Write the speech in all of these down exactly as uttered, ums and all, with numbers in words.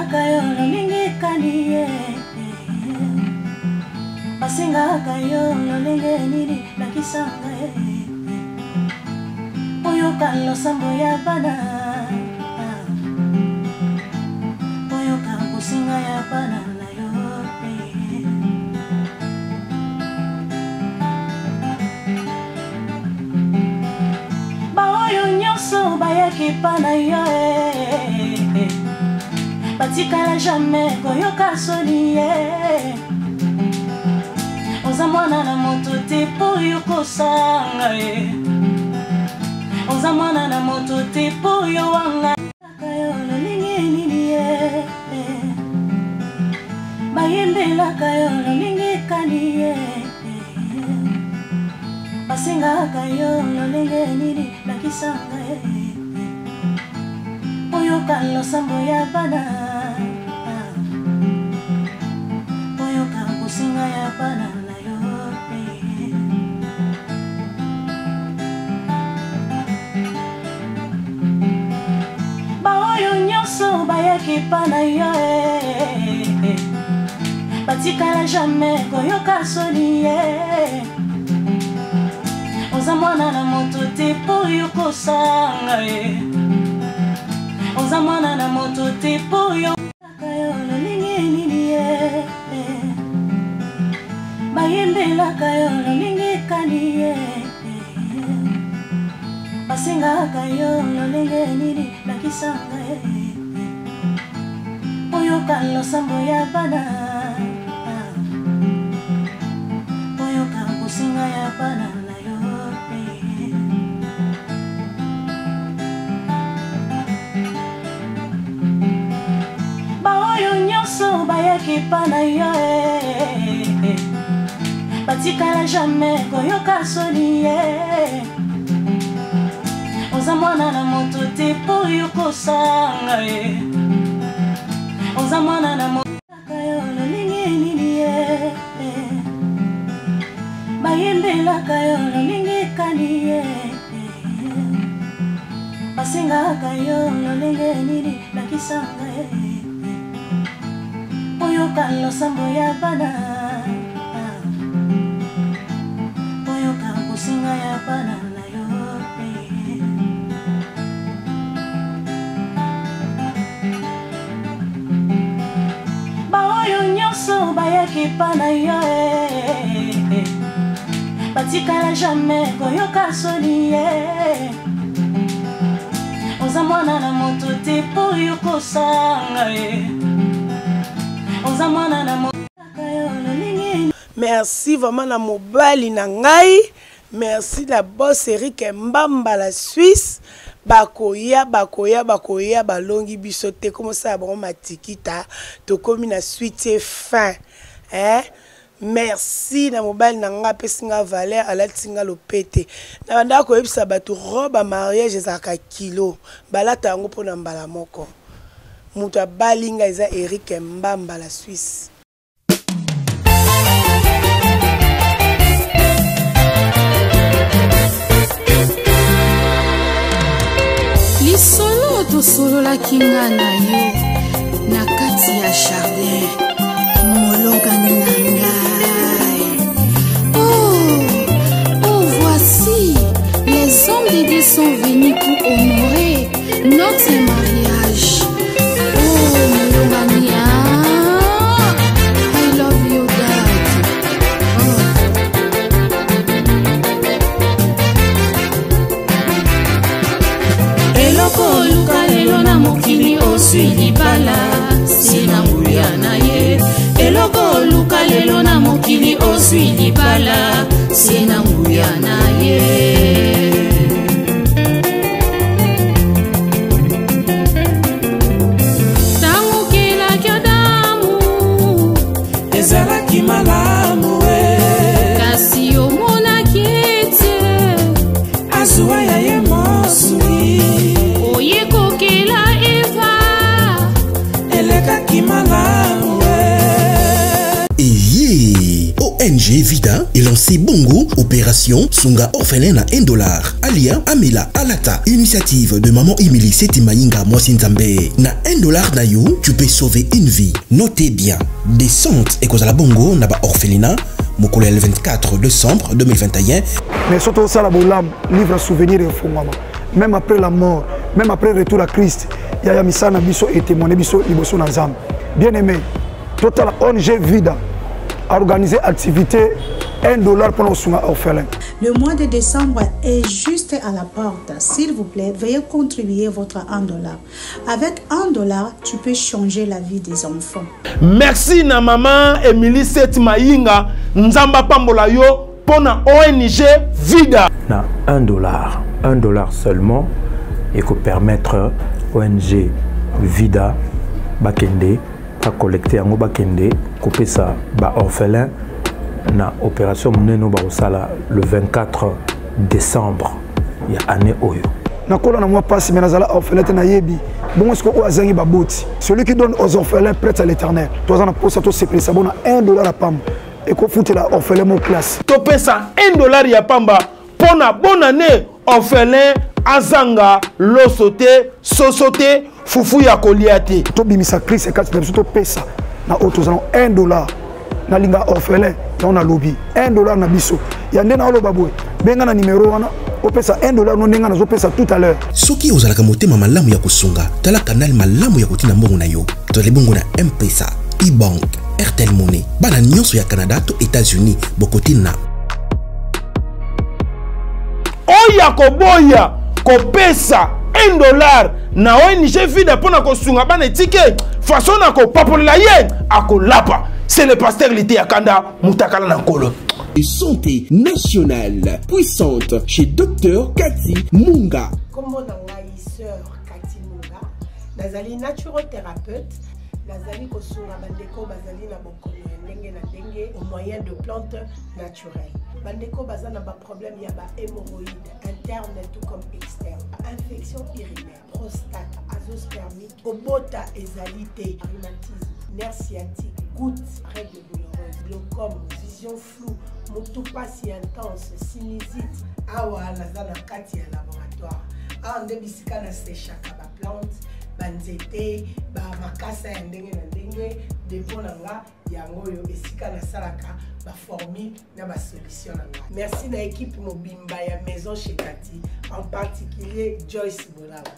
kayo lolingi kaniye Basinga kayo lolingi nini nakisanga Oyo kalo sambo ya bana Oyo kampo singa ya bana na yo Ba oyo nyonso bayaki pana yo Batikala jamais koyoka soni Oza mwana na moto te po yo kosanga Oza mwana na moto te po yo wanga Kayo lolingi nini Bayembela kayo lolingi kaniye Basinga kayo lolingi nini nakisanga Oyo kalo sambo ya bana Oyo kampo singa ya bana na yo Ba oyo nyonso bayaki pana yo Batikala jamais koyoka soni Oza mwana na moto te po yo kosanga Oza mwana na moto te po yo Kayo lolingi nini Bayembela kayo lolingi kaniye Basinga kayo lolingi nini nakisanga Oyo kalo sambo ya bana Oyo kampo singa ya bana na yo So bayaki pana yo Batikala jamais koyoka soni Oza mwana na moto te po yo kosanga Oza mwana na moto kayo lolingi nini Bayembela kayo lolingi kaniye Basinga kayo lolingi nini nakisanga Oyo kalo sambo ya bana Oyo kampo singa ya bana na yo Ba oyo nyonso bayaki pana yo Batikala jamais koyoka soni Oza mwana na moto te po yo kosanga Merci vraiment na mobali na ngai. Merci la boss Eric Mbamba la Suisse. Bakoya bakoya bakoya balongi bisote comme ça bon matikita to komi na suite fin. Hein? Merci na mobali na nga pesinga valeur ala tinga lopete. Na banda ko yebisa batu robe mariage ezaka kilo. Balata yango pona mbala moko. Muta balinga eza Eric Mbamba la Suisse. Lisolo to solo la kinga na yo na kati ya jardin molonga ngai. Oh, oh voici les hommes de Dieu sont venus pour honorer notre mariage. Oh molonga nia, I love you God. Eloko luka lelo na mokili osui libala sina nguya na ye. Eloko luka lelo na mokili osui libala sina nguya na ye. Tangu kila kyodamu ezalaki malamu we kasi omona kiete azuwa ya ye mosui oyeko kila eva eleka kimalamu we. O N G G Vida et lancé Bongo, opération Sunga orphelin à un dollar. Alia Amela Alata, initiative de maman Emily Setimainga Mwasinzambe. Na un dollar na you, tu peux sauver une vie. Notez bien, descente et cause à la Bongo na ba orphelinat. Mokolo le vingt-quatre décembre deux mille vingt et un. Mais surtout ça la bolam livre souvenir et fondement. Même après la mort, même après le retour à Christ, il y a misana biso et témoigné biso liboso na nzambe. Bien aimé, total O N G Vida a organisé activité un dollar pour nos soins orphelins. Le mois de décembre est juste à la porte. S'il vous plaît, veuillez contribuer votre un dollar. Avec un dollar, tu peux changer la vie des enfants. Merci na maman Emily Setimainga Nzamba Pambola yo pour na O N G Vida. Na un dollar, un dollar seulement, et que permettre O N G Vida Bakende à collecter en Bakende, couper ça ba orphelin. Na opération Mneno Baosala le vingt-quatre décembre il y a année oyo. Na kola na moi passe mais nazala orphelin na yebi. Bon est-ce que azangi baboti. Celui qui donne aux orphelins prête à l'éternel. Toi on pour ça to c'est ça bon un dollar à pam et ko foutre la orphelin mon classe. To pesa un dollar ya pamba pour na bonne année orphelin azanga losote sosote fufu ya koliate. To bimisa Christ et quatre personnes to pesa na auto un dollar. Na linga orphelin on a lobby un dollar na biso ya ndena olo babwe benga na numéro wana opesa un dollar no ndenga na zo pesa tout à l'heure soki ozalaka motema malamu ya kosunga tala canal malamu ya kotina mbongo na yo tole bongo na M-Pesa e-bank Airtel Money bana nyonso ya Canada to États-Unis bokotina oya koboya kopesa un dollar na O N G Vida pona kosunga bana etike façon na ko papolela ye akolapa. C'est le pasteur Lité Akanda Moutakala Nankolo. Santé nationale puissante chez Docteur Cathy Munga. Comme on a sœur Cathy Munga, nazali naturothérapeute, nazali kosunga bandeko bazali na bokono ndenge na ndenge au moyen de plantes naturelles. Bandeko bazana ba problème ya ba hémorroïdes interne tout comme externe, infection urinaire, prostate, azoospermie, obota ezalité, rhumatisme, nerf sciatique, gouttes, règles douloureuses, glaucome, vision floue, motopathie intense, sinusite. Awa nazana kati ya laboratoire. Awa ndebisika na séchaka ba plante, banzete, ba makasa ya ndenge na ndenge, depo nanga yango yo esika na salaka ba formule na ba solution nanga. Merci na équipe mobimba ya maison chez Cathy, en particulier Joyce Bolaba.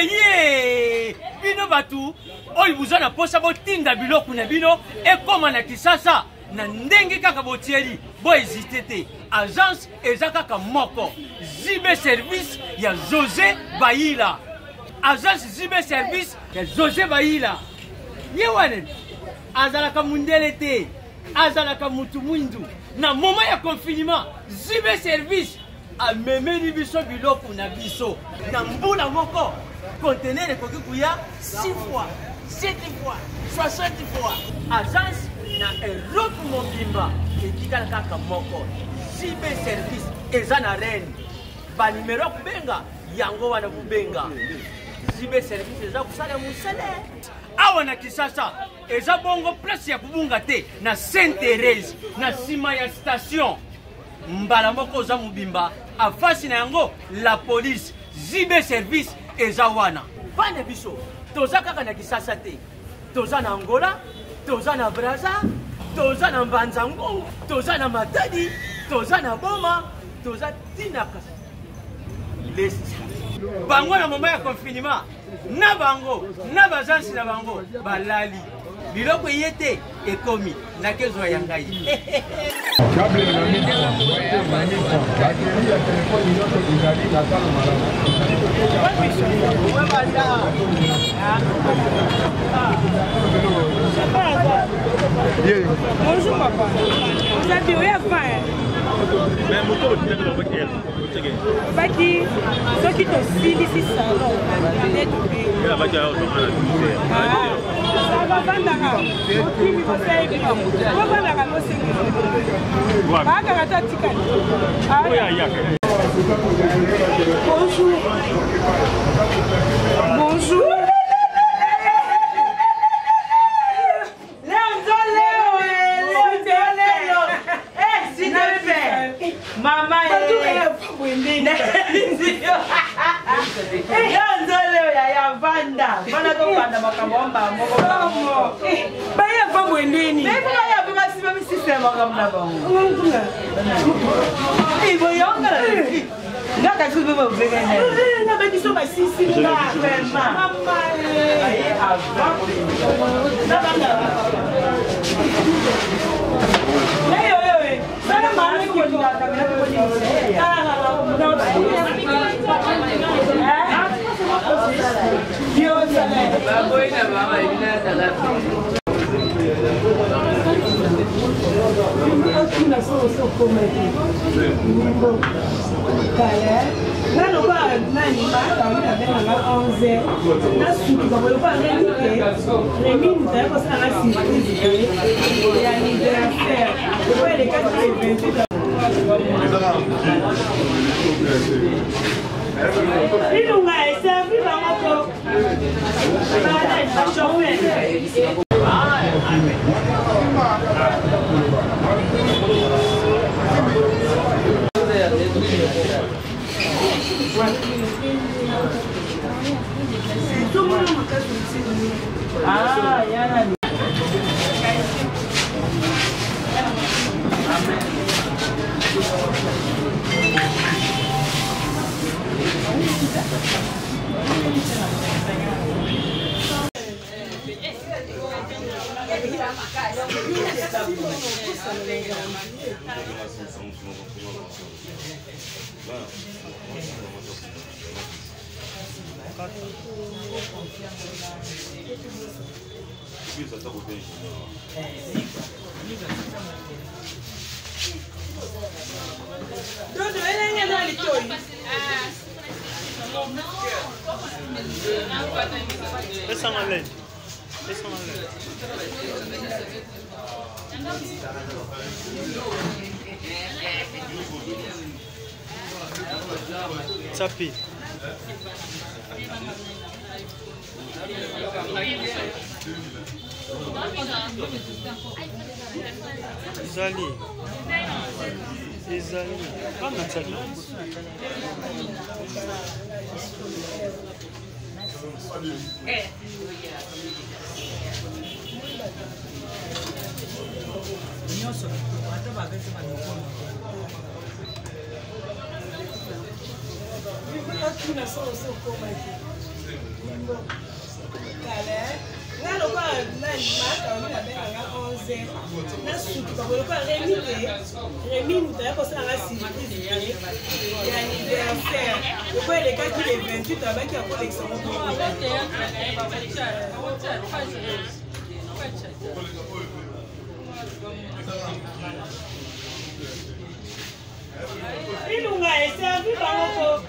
Eye bino batu oyi buzana posa botinda biloko na bino ekoma na Kisasa na ndenge kaka botieli bo hésiter te agence ezaka moko Zibe service ya José Baïla agence Zibe service ya José Baïla yewane azalaka mundele te azalaka mutu mwindu na moment ya confinement Zibe service a memeli biso biloko na biso na mbula moko conteneur ekoki kuya six fois, sept fois, soixante fois. Agence na Europe mobimba etikala kaka moko. Zibe service eza na reine. Ba numero kubenga yango wana kubenga. Zibe service eza kusala musele. Awa na Kisasa eza bongo place ya kubunga te na Sainte Thérèse na sima ya station. Mbala moko za mubimba afasi na yango la police Zibe service eza wana bana biso toza kaka na Kisasa te toza na Angola toza na Brazza toza na Mbanzango toza na Matadi toza na Boma toza tina kasa les bango na moment ya confinement na bango na bazansi na bango balali biloko yete ekomi na kezo ya ngai Bonjour papa. Vous avez eu à faire. Mais mon tour de la voiture. Baki, ceux qui t'ont suivi ici salon, la voiture ça va vendre. Qui me conseille de moi. On va vendre à l'océan. Va garder ta tika. Bonjour. Bonjour. banda bana to banda makambo moko baya pambo endeni mais pour ya pour maximum système makambo na bango eh boyonga nga ka tu bebo vega na na ba diso ba sisi na vraiment mama eh avant na banda mais yo yo eh sana mama ko ni ka kamera ko ni ah Dios sabe. Vamos a vamos a ir a la Aqui na sua sua comédia. Cara, lá no bar, na animada, na dela na onze, na suca, vou levar remite, remite, é você na surprise, e a aniversário, depois ele quer ter evento. Il nous a servi dans notre ah, il y a Dodo, ele é na litori. Descends en l'aide. Descends en l'aide. Tapi. Zali. Zali. Ah, Nathalie. Eh. Nyoso, hata bagati manokona. Aqui na sua sua comédia. Cara, lá no bar, na animada, na dela na onze, na suca, vou levar remite, remite, é você na surprise, e a aniversário, depois ele quer ter evento, também que a coleção il nous a servi dans notre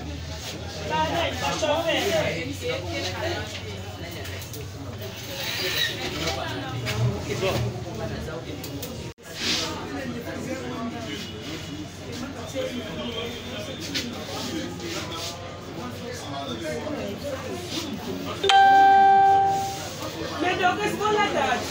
mais donc est-ce qu'on l'a date?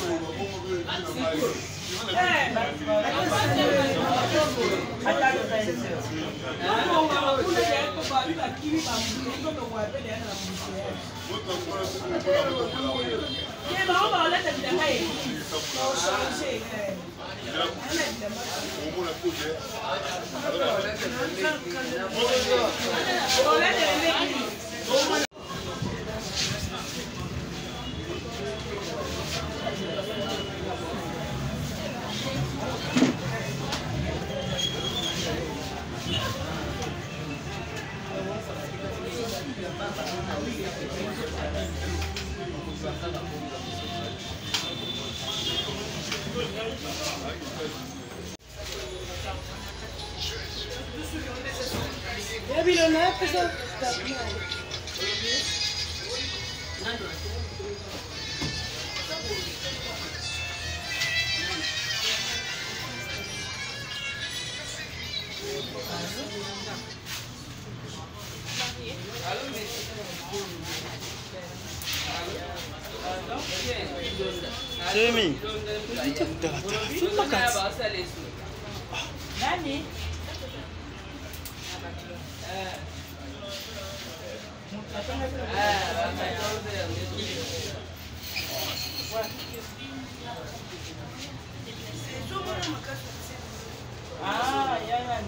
Jamie, filma kati. Nani? Ah, Ah, il y a un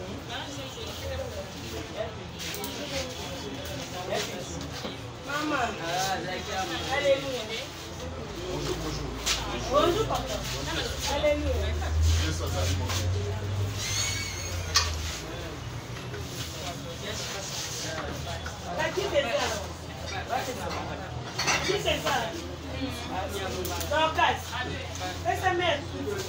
maman. Alléluia. Bonjour, bonjour. Bonjour, papa. Alléluia. Qui c'est ça? Qui c'est ça? Dorcas. Laisse mettre.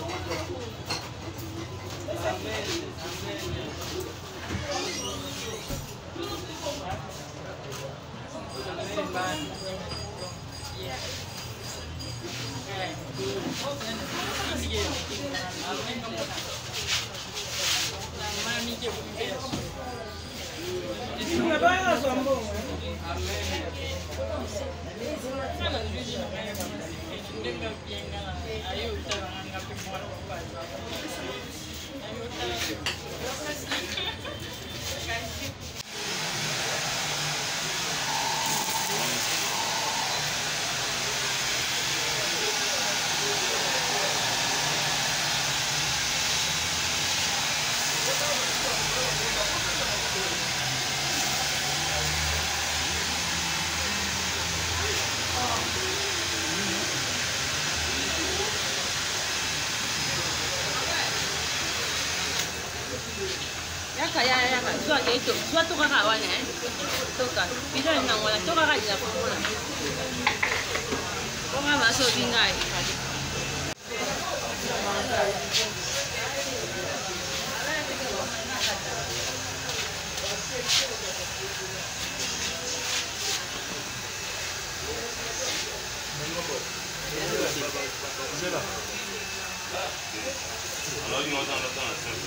Yaka ya yaka zwa ke to zwa to ka wa ne to ka bila na ngona to ka ja ko na ko ga ba so dingai Alors, il entend le temps à ça.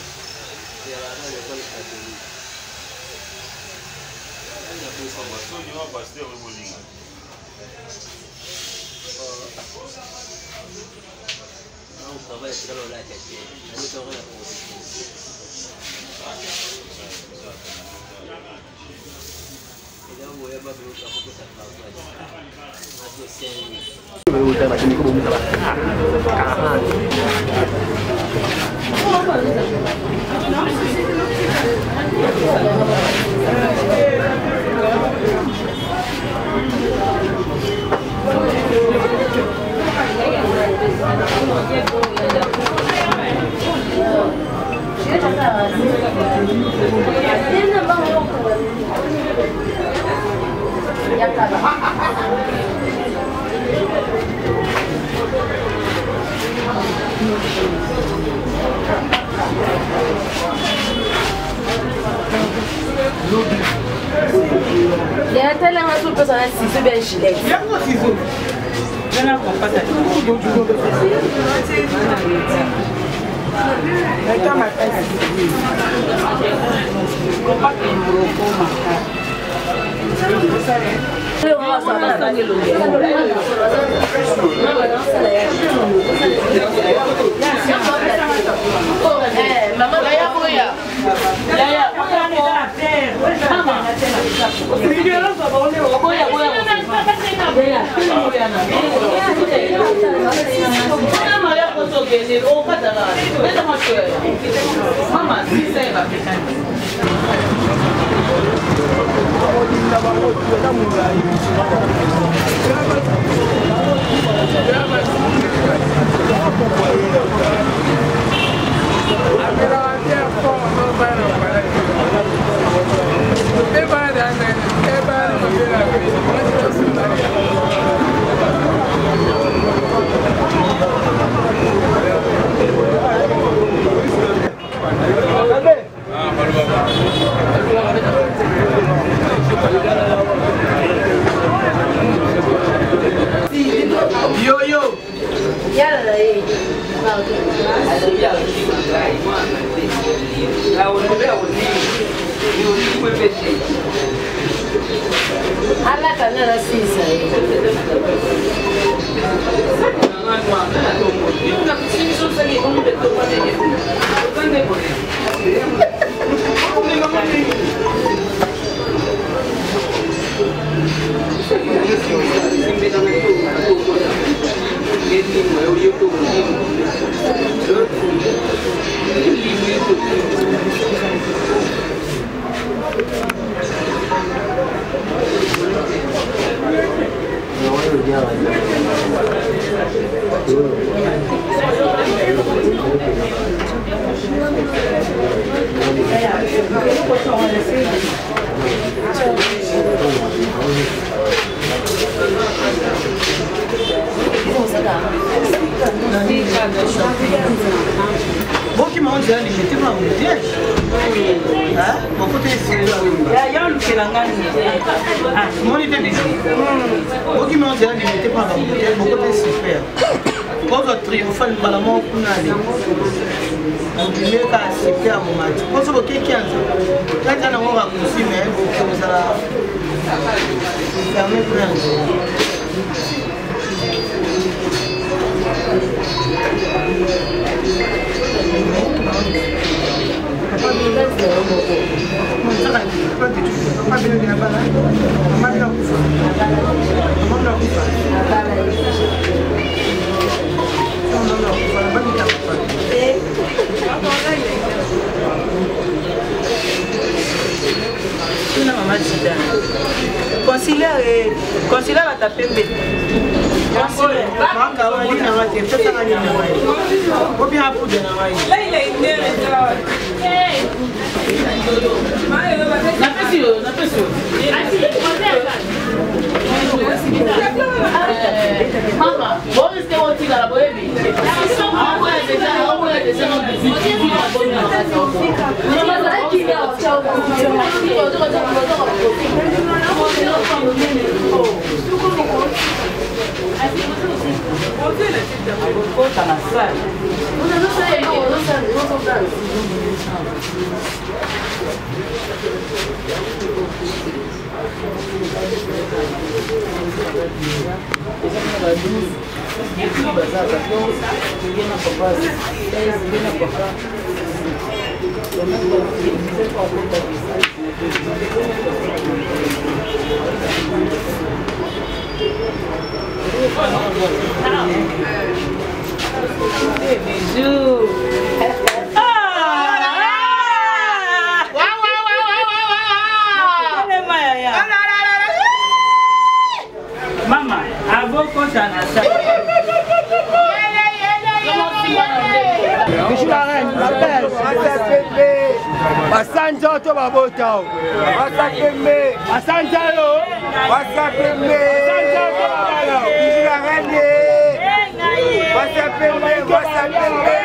Il y a tellement de choses à ciseaux bien gilet. Il y a quoi ciseaux? Je n'ai pas ça. Maman, Yo yo. Yalla eh. Ala kana na sisa. Boki mange ya limite ma mutiage. Ah, beaucoup de c'est. Ya ya le kelangani. Ah, mon idée déjà. Boki mange ya limite ma mutiage, beaucoup de super. Quand on triomphe le ballon kunali. On dit ka super mon match. Quand on boki kianza. Quand on va kusi mais boki on sera fermé pour Conciliar, conciliar va taper bête. Conciliar, manga wa ni na wate pesa na ni na wai. Ko bi hapo de na wai. Lai lai ne na. Eh. Na pesi yo, na pesi yo. Asi, mama, vos este oti la boebi. Ah, ouais, déjà, ah ouais, déjà on dit tu la bonne na. Mama, ça qui là, ciao. Bisous. Mama, avant qu'on s'en achète. Je suis la reine, la belle. Basanja to babota. Basakeme. Basanja yo. Basakeme. Basanja to babala. Je suis la reine. Basakeme, basakeme.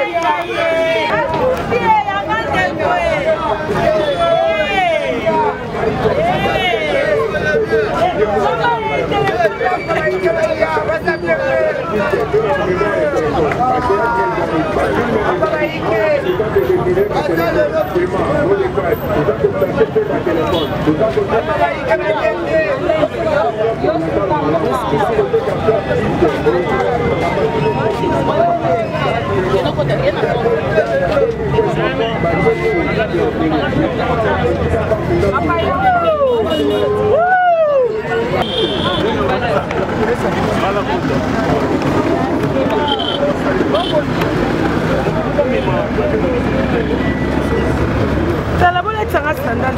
Tala bola tsanga standard.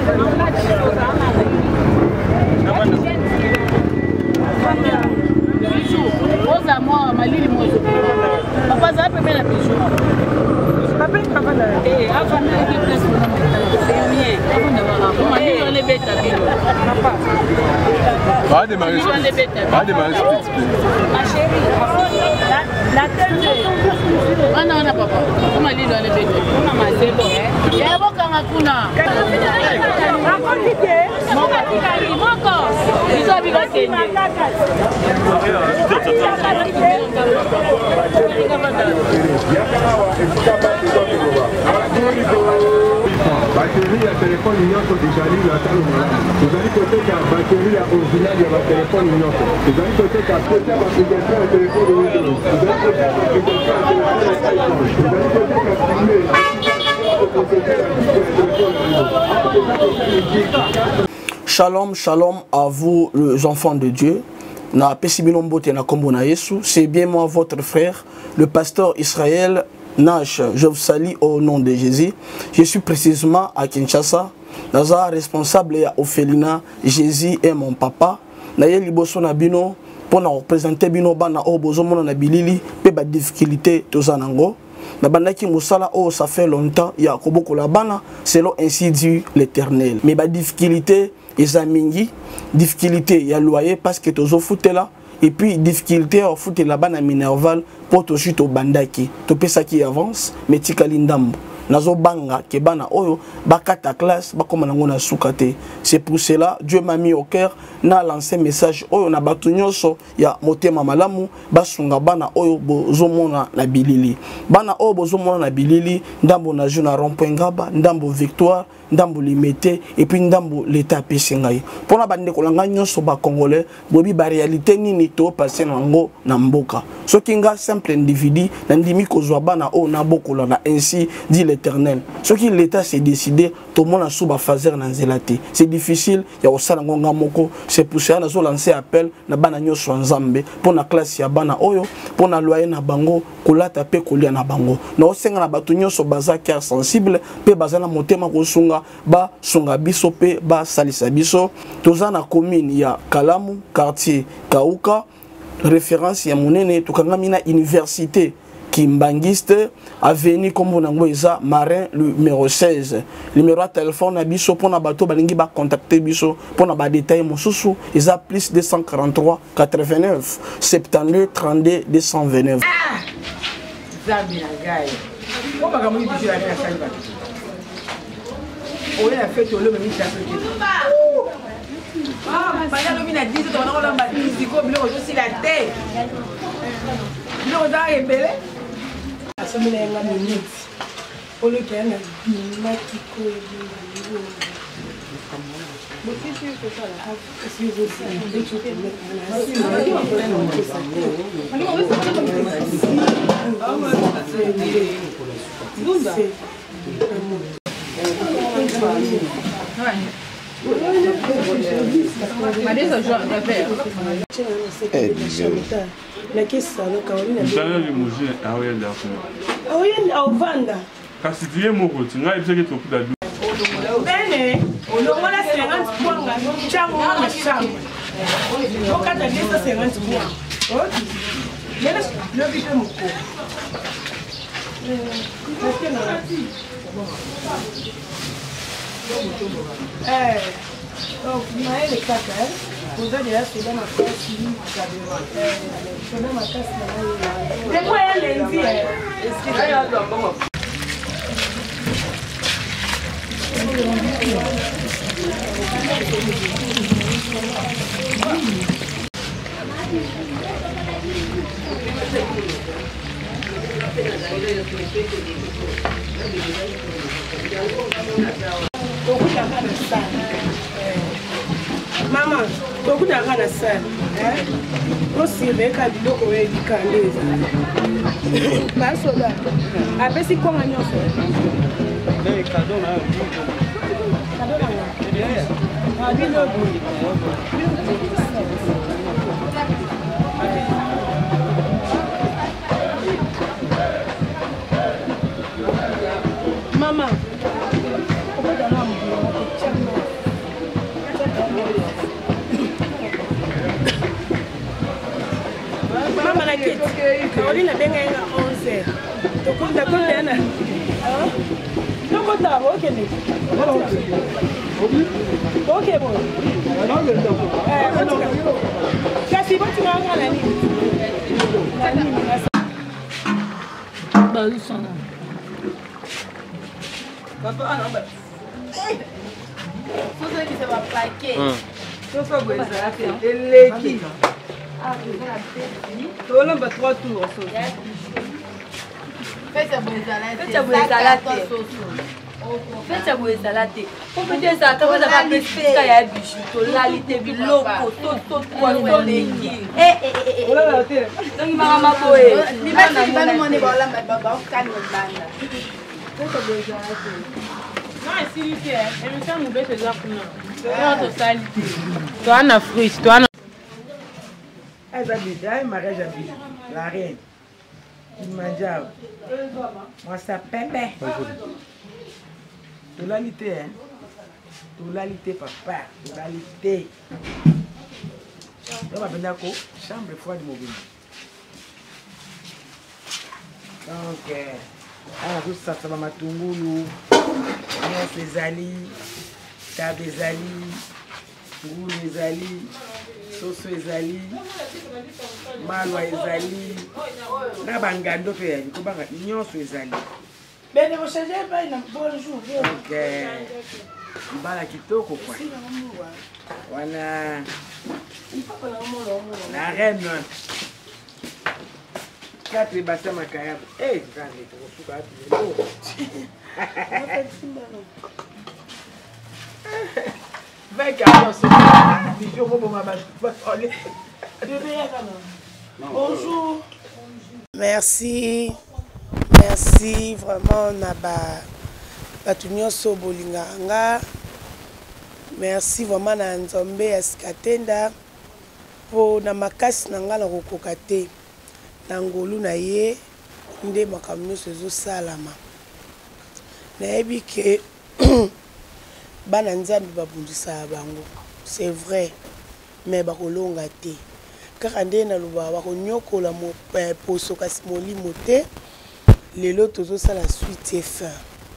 Oza moi malili mozo. Papa za pe mena bijou. Papa papa na. Eh, avant na ki place na meta. C'est bien. Avant na wala. Malili on les beta bilo. Papa. Va démarrer. Va démarrer petit peu. Ma chérie, la la tête. Ah non, non papa. Malili on les beta. On a mal bon. Ya boka ngakuna. Akotike. Moko kali moko. Biso bigo kende. Batterie ya telefone nyonso ezali na talo malamu. Tozali koteka batterie ya original ya batelefone nyonso. Tozali koteka pesa baapplication ya telefone Windows. Tozali koteka application ya telefone iPhone. Tozali koteka filme. Shalom, shalom à vous les enfants de Dieu. Na Pesibinombo Tena Kombo na Yesu. C'est bien moi votre frère, le pasteur Israël Nash. Je vous salue au nom de Jésus. Je suis précisément à Kinshasa. Naza responsable à Ophelina. Jésus est mon papa. Naye liboso na bino pour na représenter bino bana o bozomona na bilili pe ba difficulté tozanango. Na bandaki musala oh ça fait longtemps ya koboko la bana selon ainsi dit l'Éternel. Mais ba difficulté ezamingi, difficulté ya loyer parce que tozo foutela et puis difficulté au foot la bana minerval pour to chute au bandaki. To pesa qui avance mais tikali ndambo. Nazo banga ke bana oyo bakata classe bakoma nango na sukate. C'est pour cela Dieu m'a mis au cœur na lancé message oyo na batu nyonso ya motema malamu basunga bana oyo bozomona na bilili. Bana oyo bozomona na bilili ndambo na juna rond-point Ngaba, ndambo Victoire, ndambo Limete et puis ndambo l'état pesingai. Pona bande kolanga nyonso ba congolais bobi ba réalité nini to passer nango na mboka. Soki nga simple individu na ndimi kozwa bana oyo na bokola na ainsi dit l'Éternel. Ce qui l'État s'est décidé, tout le monde a sous fazer dans zelati. C'est difficile, il y a aussi ngonga moko. C'est pour ça que nous lancé appel na bana nyoso nzambe pour na classe ya bana oyo, pour na loyer na bango, kolata pe kolia na bango. Na osenga na batu nyoso baza cœur sensible, pe baza na motema ko sunga ba sunga biso pe ba salisa biso. Toza na commune ya Kalamu, quartier Kauka, référence ya monene tukangami na université Kimbangiste, avenue comme on a Marin numéro seize. Numéro de téléphone à biso pour na bateau balingi ba contacter biso pour na ba détail mosusu isa plus deux cent quarante-trois quatre-vingt-neuf soixante-douze trente-deux deux cent vingt-neuf. Zambi na gai. Ko ba kamu biso ya ka sali ba. O ya fait to le même cha fait. Ah, bana lo mina dix to na ko la ba dix ko bilo jo si la tête. Bilo da ebele. Asomina yenga minute. Olo kena bimatiko ebele. Bokisi ko sala. Kasi vous aussi, dès que tu kasi tiye moko tinga ibiseke tokuda du bene olongola cinquante points chango na chango okata desa cinquante points oti mena le bite moko eh donc maele kaka vous allez là c'est dans ma classe c'est dans ma classe là de moi elle dit est-ce que il y a bon Maman, beaucoup de gens dans la salle. Aussi, avec un bilot qu'on a dit quand même. Pas soldat. Après, c'est quoi un enfant? Des cadeaux là. Cadeaux là. Ah, bilot. Maman. Maman la quête. Caroline a bien gagné à onze heures. Tu comptes combien? Tu comptes à ok. Ok bon. Kasi bon tu m'as la nuit. La nuit. Bah où sont là? Papa non bah. Faut que ça va plaquer. Faut pas que ça fait l'équipe. Ah, tu vas là trois tours. Faites à vous Faites à vous Faites à vous salade. Pour peut-être ça, quand vous avez appelé ce qu'il y a bichou, tu l'as lité biloko, tout, tout, quoi, tout, l'équipe. Eh, eh, eh, eh. Donc, il m'a ramassé. Il m'a dit, il va nous demander, voilà, mais papa, on calme le bande. Faites à vous salade. Non, s'il y a, elle me semble que c'est là pour nous. Toi, on a fruit, toi, on a... Elle a dit, mariage à Bijou, la reine. Il m'a dit, moi, ça pépé. Tolalité, hein. Tolalité, papa. Tolalité. On va venir à quoi? Chambre froide mobile. Donc, on a tout ça, ça va matungulu. On ezali, tabe ezali, ngulu ezali, soso ezali, malwa ezali, na bangando pe ya ko banga nyonso ezali. Bene mo changer ba na bonjour. OK. Mbala kitoko kwa. Wana la reine. Quatre bassins makayab. Eh, quand on suka hapo. Bonjour. Merci. Merci vraiment Naba Batunyo Sobolinganga. Merci vraiment na Nzombe Eskatenda pour na makasi na ngala kokokate na ngolu na ye nde makamno sezo salama. Nayebi ke bana nzambi babundisa bango, c'est vrai, mais bakolonga te kaka nde na luba bakonyokola mo poso kasi molimo te. Lelo tozosala suite et fin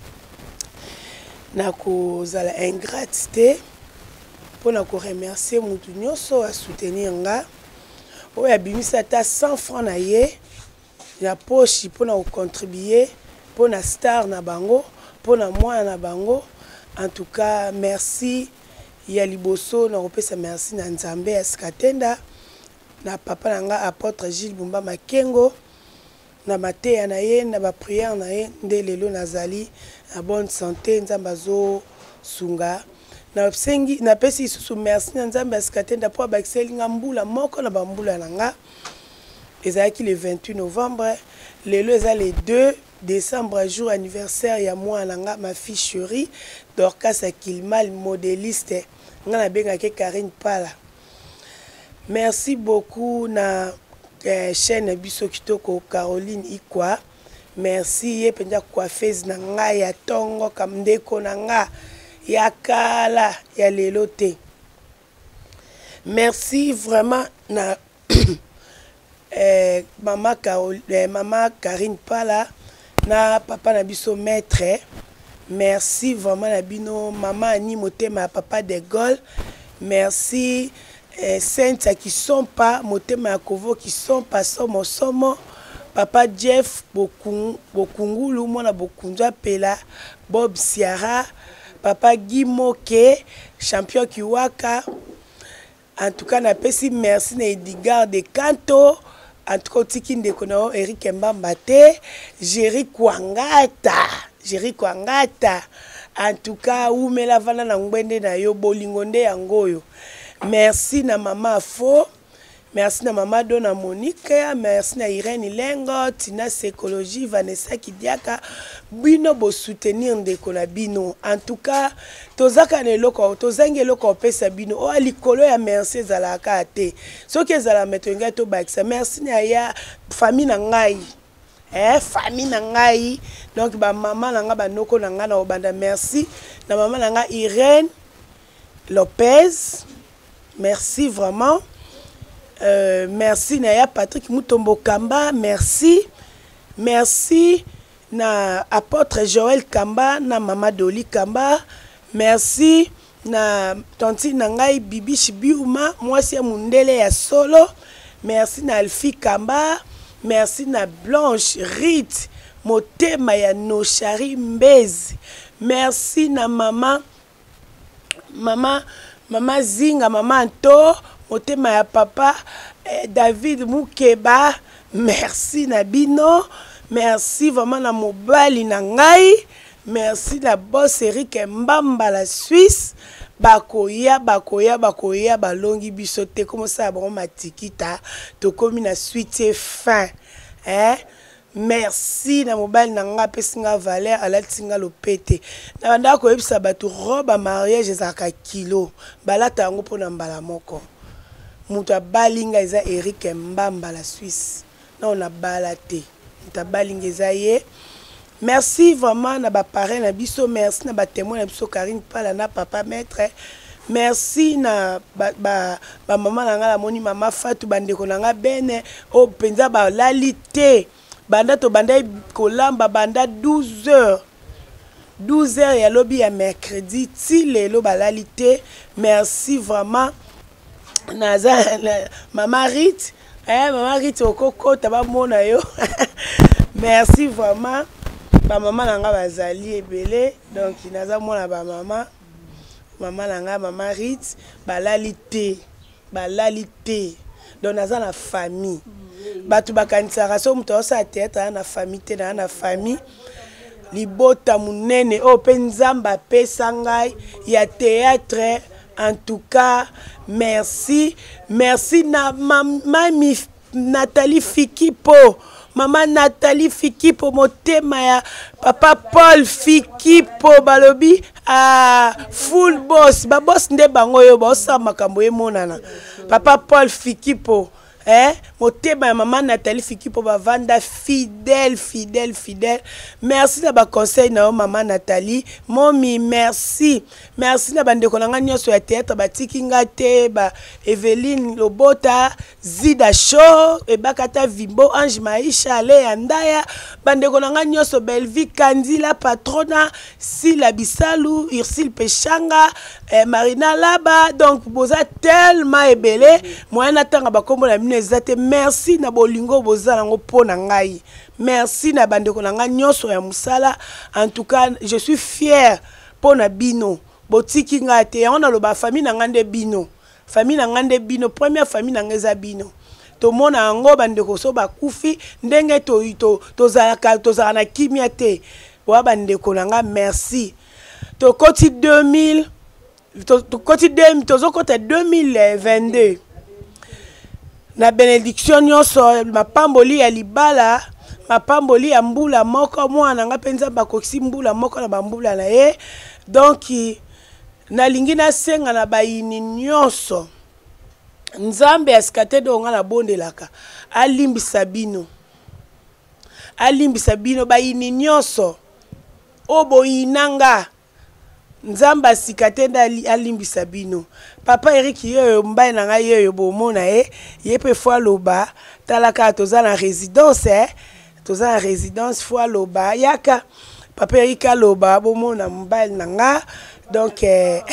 nakozala ingrate te mpona koremercie mutu nyonso asoutenir nga oyo abimisi ata cent francs na ye ya poshi mpona kocontribue mpona star na bango mpona mwana na bango. En tout cas, merci ya liboso na kopesa merci na Nzambe Eskatenda na papa nanga apôtre Gilles Bumba Makengo na mateya na ye na ba prière na ye nde lelo nazali na bonne santé. Nzambe azo sunga na sengi na pesi susu merci na Nzambe Eskatenda po abakiseli nga mbula moko na bambula nanga ezalaki le vingt-huit novembre. Lelo eza le deux décembre, jour anniversaire ya moi nanga ma fille chérie Dorcas Akilmal, modéliste ngana benga ke Karine Pala. Merci beaucoup na eh, chaîne biso kitoko Caroline Ikwa. Merci ye penja coiffeuse na nga ya tongo kamndeko na nga ya kala ya lelo te. Merci vraiment na eh, mama Carol, eh, mama Karine Pala na papa na biso maître. Merci vraiment na bino maman Ani motema papa de Gaulle. Merci eh, Sainte qui sont pas motema kovo qui sont pas somo somo papa Jeff Bokung Bokungulu mona Bokunja Pela Bob Siara papa Guy Moke champion Kiwaka. En tout cas na pesi merci na Edgar de Kanto. En tout cas, tiki ndeko Eric Mbambate, Jerry Kwangata, Jerry Kwangata. En tout cas, ou me la vana na ngwende na yo bolingonde yangoyo. Merci na mama Fo, merci na mama Dona Monique, merci na Irene Lengo, Tina Sécologie, Vanessa Kidiaka, bino bo soutenir ndeko na bino. En tout cas, tozaka ne loko, tozange loko pesa bino. O alikolo ya merci zalaka te. Soki ezala metonga to bakisa. Merci na ya famille na ngai. Eh famille na ngai. Donc ba maman na nga ba noko na nga na obanda merci. Na maman na nga Irene Lopez. Merci vraiment. Euh, merci na ya Patrick Mutombo Kamba. Merci. Merci na apôtre Joël Kamba na mama Doli Kamba. Merci na tanti nangai Bibi Shibiuma mwasi ya mundele ya solo. Merci na Alfie Kamba. Merci na Blanche Rite motema ya Noshari Mbezi. Merci na mama mama mama Zinga mama Anto motema ya papa eh, David Mukeba. Merci na bino. Merci vraiment na mobali na ngai. Merci la boss Eric Mbamba la Suisse. Bakoya bakoya bakoya balongi bisote comme ça bon matikita to komi na suite fin. Hein? merci na mobali na nga pesi nga valeur alati nga lopete na banda koyebisa bato robe mariage ezalaka kilo balata yango mpona mbala moko moto abali nga eza Eric Mbamba la Suisse non na bala te moto abali nga eza ye. Merci vraiment na ba parents na biso, merci na ba témoins na biso Karine Pala na papa maître. Merci na ba ba, ba maman na nga la moni mama Fatou bandeko na nga bene o penza ba lalité. Banda to banda kolamba banda douze heures. douze heures ya lobby ya mercredi ti lelo ba lalité. Merci vraiment naza mama Rit. Eh mama Rit okoko taba mona yo. Merci vraiment. Ba maman nanga bazali ebele donc naza mona ba maman maman nanga mama Rit balalité balalité donc naza na famille batu bakanisaka so muto osa tete na famille te na famille libota munene o pe nzamba pesa ngai ya théâtre. En tout cas merci merci na mami Nathalie Fikipo. Maman Nathalie Fikipo motema ya papa Paul Fikipo balobi a full boss ba boss nde bango yo ba osa makambo emonana papa Paul Fikipo eh motema ya maman Nathalie Fikipo ba vanda fidèle fidèle fidèle. Merci na ba conseil na maman Nathalie momi merci merci na bandeko na nga nyonso ya théâtre batiki nga te ba Eveline Lobota Zida Show e bakata Vimbo Ange Maisha Ale Andaya bandeko na nga nyonso Belvi Kandila Patrona Sila Bisalu Ursule Pechanga eh, Marina Laba donc boza tellement ebele moyen atanga bakombo na nezate. Merci na bolingo bozala ngo pona ngai. Merci na bandeko na nga nyonso ya musala. En tout cas, je suis fier pona bino. Botiki nga te on a lo ba famille na ngande bino. Famille na ngande bino, première famille na ngeza bino. To mona ngo bandeko so bakufi ndenge to to tozala tozala na kimia te. Wa bandeko na nga merci. To koti deux mille to, to koti to zo kota deux mille vingt-deux. Na bénédiction nyonso mapamboli ya libala mapamboli ya mbula moko mwana nga penza bakoksi mbula moko na bambula na ye donc nalingi nasenga na bayini nyonso nzambe asikate do nga na bondelaka alimbisa bino alimbisa bino bayini nyonso oboyinanga nzamba asikate nda alimbisa bino papa Eric yo mbaye na ngai yo bomona e ye pe fois loba talaka toza na résidence eh toza na résidence fois loba yaka papa Eric loba bomona mbaye na nga donc eh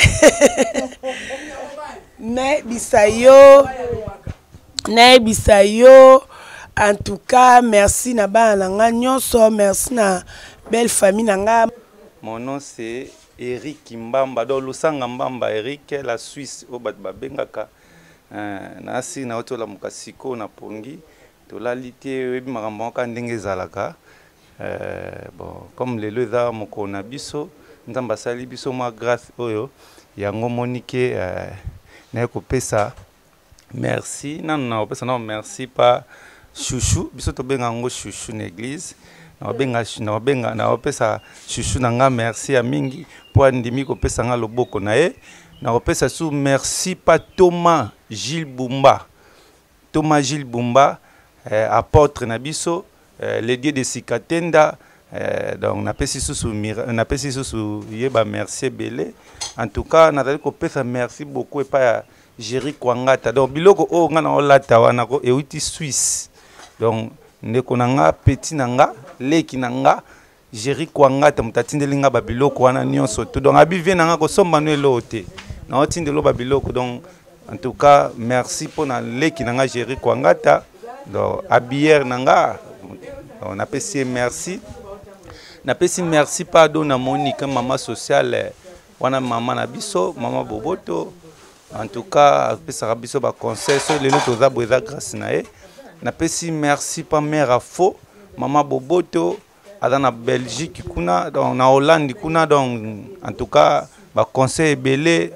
ne bisayo ne bisayo en tout cas merci na ba na nga nyonso merci na belle famille na nga. Mon nom c'est Eric Mbamba, donc Lusanga Mbamba Eric, la Suisse, au Bengaka. Nasi na oto la mukasiko na pongi, to la lité webi makamboka ndenge zalaka. Bon, comme le leza mokona biso, nzamba sali biso ma grâce oyo, yango monique na ko pesa. Merci, non non, pesa non merci pas chouchou, biso to benga ngo chouchou na église. Na benga na benga na opesa chouchou na nga merci ya mingi po ndimi ko pesa nga loboko na ye na opesa sou merci pa Thomas Gilles Bumba Thomas Gilles Bumba eh, apôtre na biso eh, le dieu de Sikatenda eh, donc na pesi sou na pesi sou yeba merci belé en tout cas na ko pesa merci beaucoup et pa Jerry Kwangata donc biloko o nga na olata wana ko euti Suisse donc ndeko nanga petit nanga leki nanga Jerry Kwangata mutatindelinga babiloko wana nyonso to donc abivie nanga ko somba no elote na otindelo babiloko donc en tout cas merci pour na leki nanga Jerry Kwangata donc abière nanga on appelle merci na pesi merci pardon na Monique maman sociale wana maman na biso maman Boboto en tout cas pesa biso ba conseil so lelo toza boza grâce na e na pesi merci pa mère afo maman Boboto adana Belgique kuna donc na Hollande kuna donc en tout cas ba conseil belé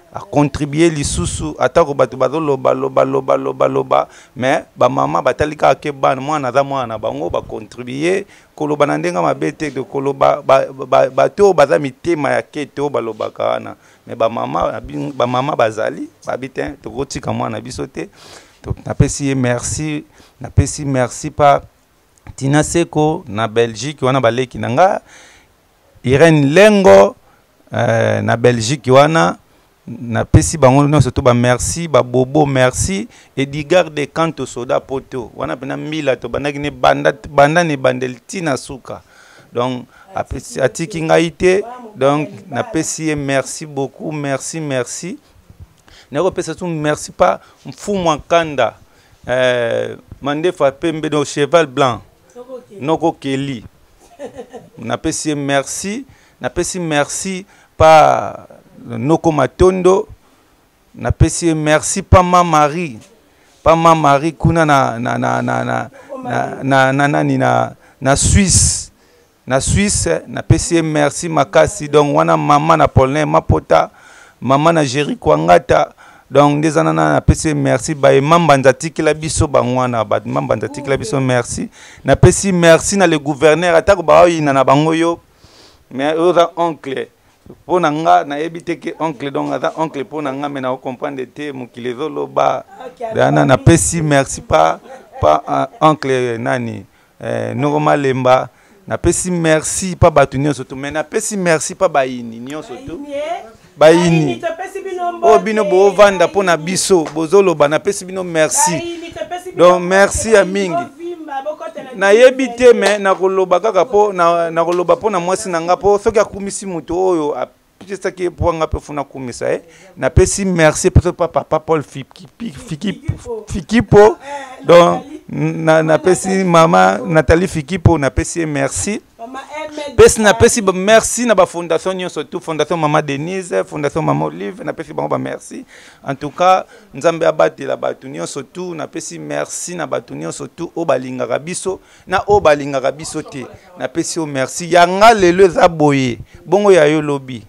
a contribué lisusu atako bato bazoloba loba loba loba loba mais bamama batalika ke bana mwana za mwana bango bacontribuer koloba na ndenga mabe te de koloba bato baza mitema ya keto balobaka wana mais bamama bamama bazali babite tokotika mwana biso te napesi merci napesi merci pa Tina Seko na Belgique wana baleki nanga Irene Lengo euh, na Belgique wana na pesi bango nyonso to ba merci ba bobo merci Edgar de Canto Soda Poto wana pena mila to bandaki ne banda banda ne bandel tina suka donc apesi atiki ngai te donc na pesi merci beaucoup merci merci na ko pesa tout merci pas mfumu Kanda euh Mandefa Pembe do cheval blanc Noko Kelly na pesi merci na pesi merci pa Noko Matondo na pesi merci pa ma Marie pa ma Marie kuna na na na na na na na na na na Suisse na Suisse na pesi merci makasi donc wana mama na Paulin Mapota mama na Jerry Kwangata donc des anana na pesi merci ba mamba nzatiki la biso bangwana ba mamba nzatiki la biso merci na pesi merci na le gouverneur atako ba yina na bango yo mais ora oncle pona nga na ebite ke oncle donc ata oncle pona nga mais na comprendre te mukilezo loba dana na pesi merci pa pa oncle nani eh normal lemba na pesi merci pa batunyo surtout mais na pesi merci pa ba yini nyonso tout bayini o bino bo vanda pona biso bozolo bana pesi bino merci donc merci à mingi na yebite me na koloba kaka po na na koloba po na mwasi nanga po soki akumisi mutu oyo apesa ki po nga pe funa kumisa eh na pesi merci peut-être pas papa Paul Fiki Fiki Fikipo donc na na pesi mama Nathalie Fikipo na pesi merci pesi na pesi merci na ba fondation nyonso tout fondation Mama Denise fondation Mama Olive na pesi bango ba merci en tout cas nzambe abati la batu nyonso tout na pesi merci na batu nyonso tout o balingaka biso na o balingaka biso te na pesi o merci yanga lelo za boye bongo ya yo lobi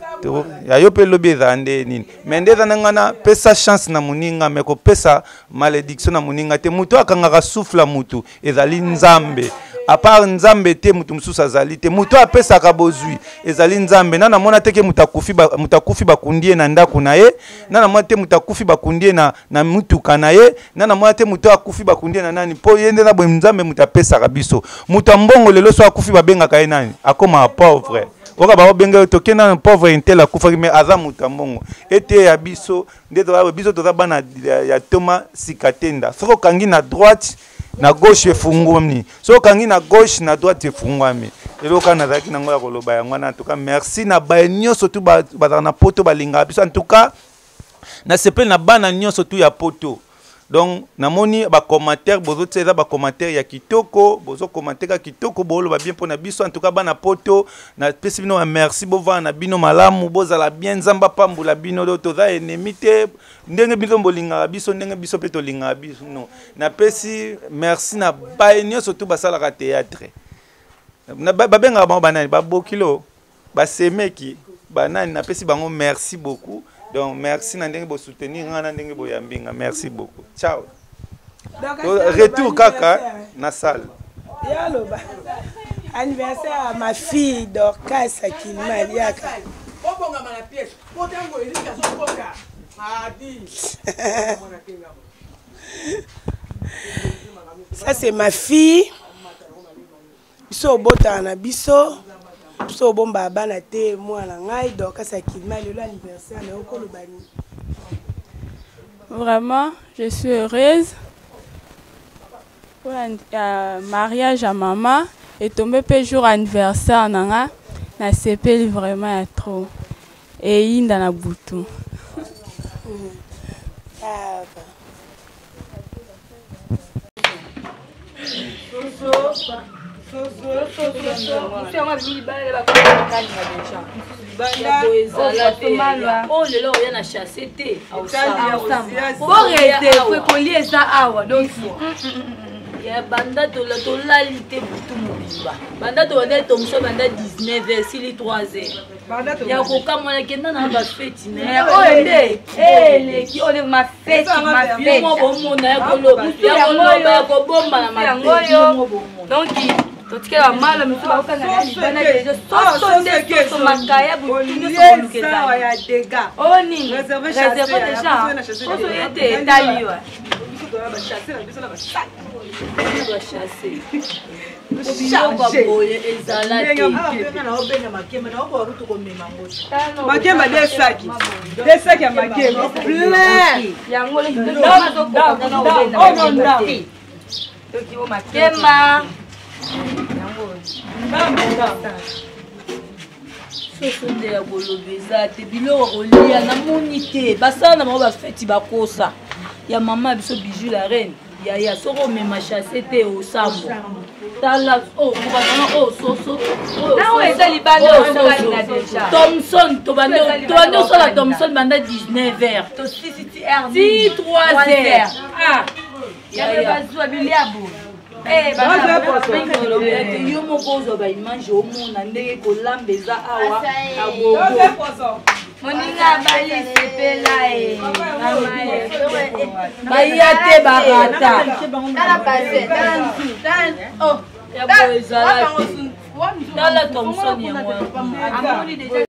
ya yo pe lobi za nde nini mende za ngana pesa chance na muninga meko pesa malédiction na muninga te mutu akangaka souffle mutu ezali nzambe à part nzambe te mutu mususu azali te mutu apesaka bozwi ezali nzambe nana mona teke mutakufi ba mutakufi bakundie na ndako na ye nana mona te mutakufi bakundie na na mutuka na ye nana mona te mutu akufi bakundie na nani po yende na bo nzambe mutapesaka biso mutu mbongo lelo so akufi babengaka ye nani akoma pauvre oka ba benga tokena na pauvre intela kufa mais aza mutu mbongo ete ya biso ndeto biso toza bana ya Thomas Sikatenda soko kangi na droite na gauche efungwami so kangi na gauche na droite efungwami elo kana zaki nango ya koloba yango na en tout cas merci na ba nyonso tu ba na poto balinga biso en tout cas na sepel na bana nyonso tu ya poto donc namoni ba commentaire bozo tseza ba commentaire ya kitoko bozo commentaire kitoko bolo ba bien pona biso en tout cas bana poto na pesi bino merci bova na bino malamu bozala bien nzamba pambula bino do toza ennemi te ndenge biso bolinga biso ndenge biso pe to linga biso non na pesi merci na ba nyonso tu basala ka théâtre na ba benga ba banani ba bokilo ba semeki banani na pesi bango merci beaucoup. Donc merci Nandenge bo soutenir Nandenge bo yambinga merci beaucoup. Ciao. Retour kaka na salle. Yalo ba. Anniversaire à ma fille Dorcas Akilma Liaka. Obonga mana pièce. Potango elika so koka. Madi. Ça c'est ma fille. Biso bota na biso. So bon baba na te moi la ngai donc ça qui m'a le anniversaire na okolo bani. Vraiment, je suis heureuse pour un mariage à maman et tomber peu jour anniversaire nanga na sepeli vraiment à trop et inda na butu. Oh lelo oya na chasser te. Bon rete, faut collier ça awa donc ya banda tola tolali te butu mobimba banda tolande tomso banda dix-neuf heures sili trois heures ya kokamwana kenda na bafeti oyo nde eleki oyo mafeti mafeti bomona ya kobomba na mafeti donc totikela mala misu bakokanga na libana deja soso nde soso makaya butino sokolukeza ya dega o nini réserve déjà soso yete etaliwa makemba de saki de saki ya makemba plein yango le makemba soso nde ya kolobeza te biloko kolia namoni te basala na bango bafeti bakosa ya mama ya biso bijou la reine yaya soko omema chasse te osambo tala mokazana soso eza libanda thomson tobande osala thomson banda dix-neuf heures ti trois heures bazwa biliabo yo moko ozwa baimage omona ndenge kolamba eza awa na gogo moninga balisepela e baya te barata ya boezala te tala thomson yango